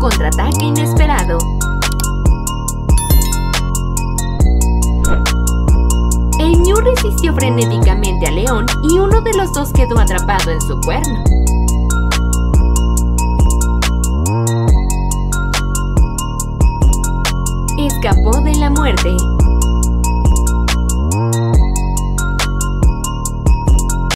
contraataque inesperado. El ñu resistió frenéticamente al león y uno de los dos quedó atrapado en su cuerno. Escapó de la muerte.